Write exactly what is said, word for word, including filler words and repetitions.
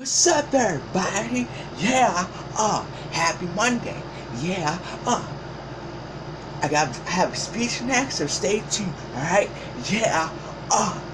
What's up, everybody? Yeah, uh, happy Monday. Yeah, uh, I got I have a speech next, so stay tuned. All right? Yeah, uh.